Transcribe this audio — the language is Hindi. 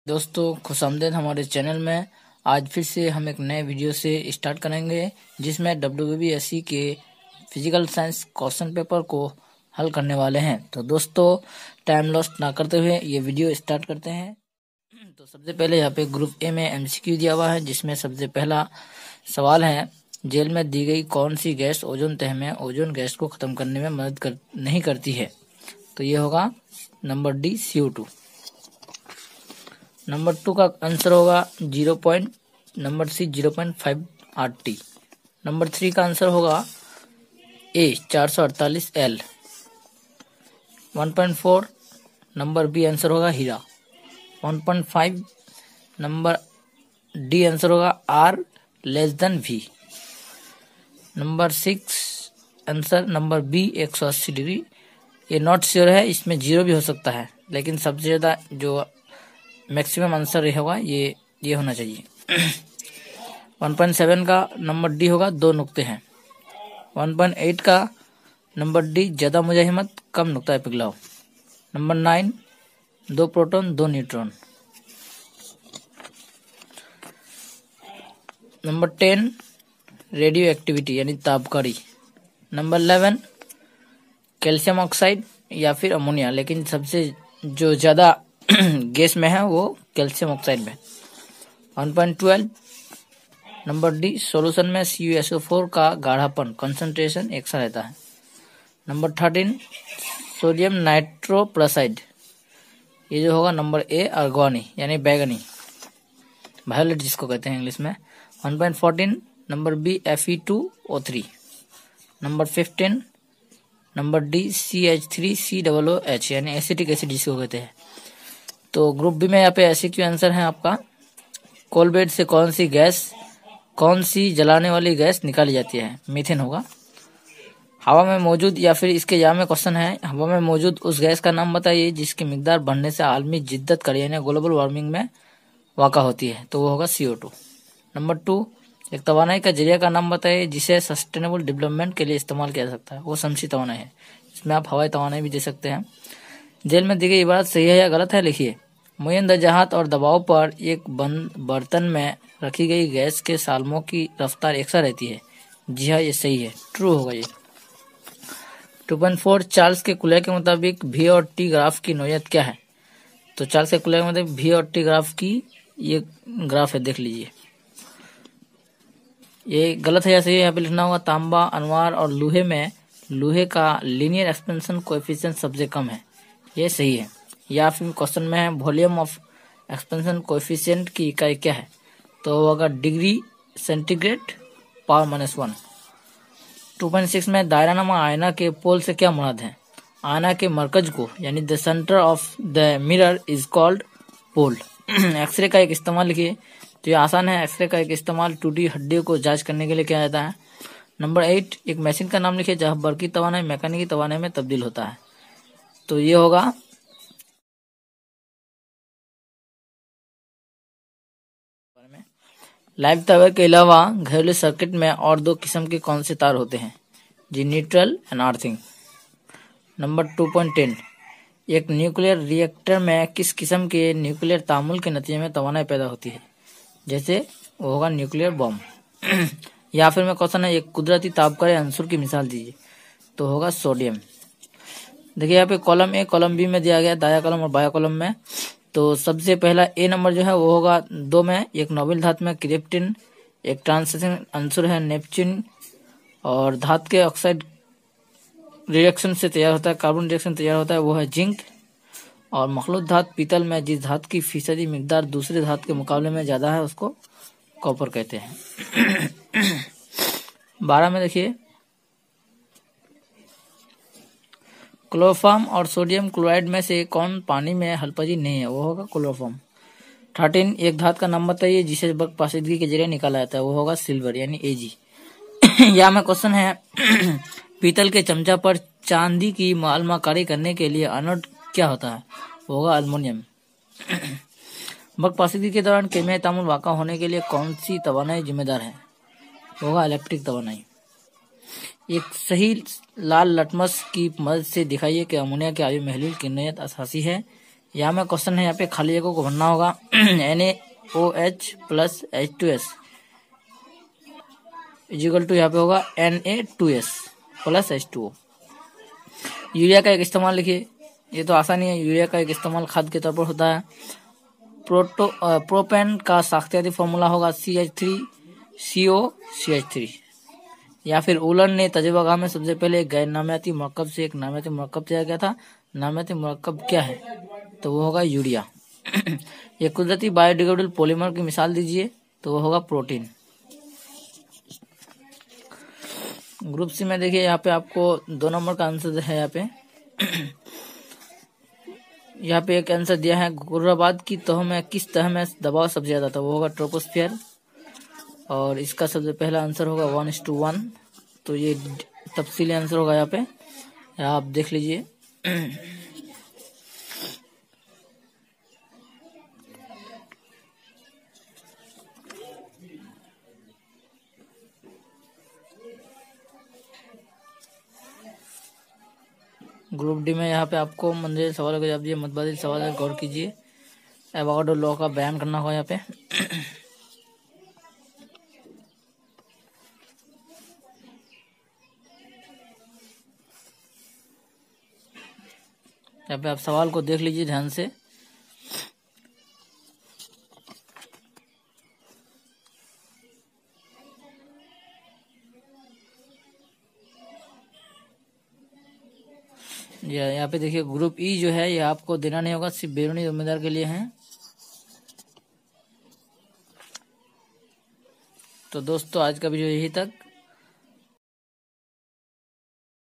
दोस्तों खुशामदीद हमारे चैनल में। आज फिर से हम एक नए वीडियो से स्टार्ट करेंगे जिसमें WBBSE के फिजिकल साइंस क्वेश्चन पेपर को हल करने वाले हैं। तो दोस्तों टाइम लॉस ना करते हुए ये वीडियो स्टार्ट करते हैं। तो सबसे पहले यहाँ पे ग्रुप ए में MCQ दिया हुआ है, जिसमें सबसे पहला सवाल है, जेल में दी गई कौन सी गैस ओजोन तह में ओजोन गैस को खत्म करने में मदद नहीं करती है। तो ये होगा नंबर डी CO2। नंबर 2 का आंसर होगा नंबर सी 0.5 RT। नंबर 3 का आंसर होगा A 448 L। 1.4 number B answer होगा हीरा। 1.5 नंबर डी आंसर होगा R <V। Number 6 answer number B 180 degree. ये नॉट श्योर है, इसमें 0 भी हो सकता है, लेकिन सबसे ज़्यादा जो मैक्सिमम आंसर होगा ये होना चाहिए। 1.7 का नंबर डी होगा 2 नुक्ते हैं। 1.8 का नंबर डी ज़्यादा मुजाहिमत कम नुक्ता पिघलाव। Number 9 2 proton 2 neutron. Number 10 radioactivity यानी तापकारी। नंबर 11 कैल्शियम ऑक्साइड या फिर अमोनिया, लेकिन सबसे जो ज़्यादा गैस में है वो कैल्शियम ऑक्साइड में। 1.12 नंबर डी सॉल्यूशन में CuSO4 का गाढ़ापन कंसंट्रेशन एक सा रहता है। नंबर 13 सोडियम नाइट्रोप्रोसाइड, ये जो होगा नंबर ए अर्गवानी यानी बैगनी, वायोलेट जिसको कहते हैं इंग्लिश में। 1.14 number B Fe2O3। Number 15 number D CH3COOH यानी एसिटिक एसिड जिसको कहते हैं। तो ग्रुप बी में यहाँ पे SAQ आंसर है आपका, कोल बेड से कौन सी जलाने वाली गैस निकाली जाती है। मीथेन होगा। हवा में मौजूद या फिर इसके या में क्वेश्चन है, हवा में मौजूद उस गैस का नाम बताइए जिसकी मिकदार बढ़ने से आलमी जिद्दत कर यानी ग्लोबल वार्मिंग में वाक़ा होती है। तो वो होगा CO2। नंबर 2 एक तवानाई का जरिया का नाम बताइए जिसे सस्टेनेबल डेवलपमेंट के लिए इस्तेमाल किया जा सकता है। वो शमसी तवानाई है, इसमें आप हवाई तवानाई भी दे सकते हैं। जेल में दी गई इबारत सही है या गलत है, लिखिए। मुयन दर्जाहत और दबाव पर एक बंद बर्तन में रखी गई गैस के सालमों की रफ्तार एक सा रहती है। जी हाँ, ये सही है, ट्रू होगा ये। 2.4 चार्ल्स के कुले के मुताबिक V और T ग्राफ की नोयत क्या है। तो चार्ल्स के कुले के मुताबिक V और T ग्राफ की ये ग्राफ है, देख लीजिए। ये गलत है या सही है, यहाँ पे लिखना होगा। तांबा अनवार और लोहे का लीनियर एक्सपेंशन कोएफिशिएंट सबसे कम है, ये सही है। या फिर क्वेश्चन में है वॉल्यूम ऑफ एक्सपेंशन कोएफिशिएंट की इकाई क्या है। तो होगा डिग्री सेंटीग्रेड पावर -1। 2.6 में दायरानुमा आयना के पोल से क्या मुराद है। आयना के मरकज को यानी the centre of the mirror is called pole. X ray का एक इस्तेमाल लिखिए। तो ये आसान है, एक्सरे का एक इस्तेमाल टूटी हड्डियों को जांच करने के लिए किया जाता है। नंबर 8 एक मशीन का नाम लिखिए जहाँ बरकी तवानाई मैकेनिकी तवानाई में तब्दील होता है। तो ये होगा लाइव तार के अलावा घरेलू सर्किट में और 2 किस्म के कौन से तार होते हैं। जी न्यूट्रल एंड अर्थिंग। नंबर 2.10 एक न्यूक्लियर रिएक्टर में किस किस्म के न्यूक्लियर तामुल के नतीजे में तवानाई पैदा होती है। जैसे वो होगा न्यूक्लियर बॉम्ब। या फिर में क्वेश्चन है एक कुदरती तापकारी अंसुर की मिसाल दीजिए। तो होगा सोडियम। देखिए यहाँ पे कॉलम ए कॉलम बी में दिया गया, दाया कॉलम और बाया कॉलम में। तो सबसे पहला ए नंबर जो है वो होगा 2 में एक नोबेल धातु में क्रिप्टिन, एक ट्रांजिशन अंसुर है नेपच्यून, और धातु के ऑक्साइड रिएक्शन से तैयार होता है, कार्बन रिएक्शन तैयार होता है, वो है जिंक। और मखलूत धातु पीतल में जिस धातु की फीसदी मिकदार दूसरे धातु के मुकाबले में ज्यादा है उसको कॉपर कहते हैं। 12 में देखिए क्लोरोफॉर्म और सोडियम क्लोराइड में से कौन पानी में हल्पजी नहीं है। वो होगा क्लोरोफॉर्म। 13 एक धातु का नाम बताइए जिसे बर्क पाशीदगी के जरिए निकाला जाता है। वो होगा सिल्वर यानी Ag। यहाँ में क्वेश्चन है पीतल के चमचा पर चांदी की मालमाकारी करने के लिए एनोड क्या होता है। वो होगा अल्मोनियम। बर्क पाशीदगी के दौरान केमियाई तामुल वाक़ा होने के लिए कौन सी तवानाई जिम्मेदार है। वो होगा इलेक्ट्रिक तवानाई। एक सही लाल लटमस की मदद से दिखाइए कि अमोनिया के आयु महलूल की नयत असासी है। यहाँ में क्वेश्चन है, यहाँ पे खाली जगह को भरना होगा। NaOH plus H2S is equal to यहाँ पे होगा Na2S प्लस H2O। यूरिया का एक इस्तेमाल लिखिए, ये तो आसान ही है। यूरिया का एक इस्तेमाल खाद के तौर पर होता है। प्रोपेन का साख्तियाती फॉर्मूला होगा CH3COCH3। या फिर उलन ने तजुर्बागाह में सबसे पहले एक गैर नामियाती मरकब से एक नामियाती मरकब तैयार किया था। नामियाती मरकब क्या है? तो वो होगा यूरिया। ये कुदरती बायोडिग्रेडेबल पॉलीमर की मिसाल दीजिए, तो वो होगा प्रोटीन। ग्रुप सी में देखिए, यहाँ पे आपको 2 नंबर का आंसर है। यहाँ पे एक आंसर दिया है, गुर्राबाद की तह में किस तह में दबाव सबसे ज्यादा था? वो होगा ट्रोपोस्फियर। और इसका सबसे पहला आंसर होगा 1:1। तो ये तफसीली आंसर होगा यहाँ पे, आप देख लीजिए। ग्रुप डी में यहाँ पे आपको मंजिल सवालों का जवाब दिए, मतबादिल सवाल गौर कीजिए। एवोगाड्रो लॉ का बयान करना होगा यहाँ पे। यहाँ पे आप सवाल को देख लीजिए ध्यान से। यहाँ पे देखिए, ग्रुप ई जो है ये आपको देना नहीं होगा, सिर्फ बैरूनी जिम्मेदार के लिए है। तो दोस्तों आज का वीडियो यही तक।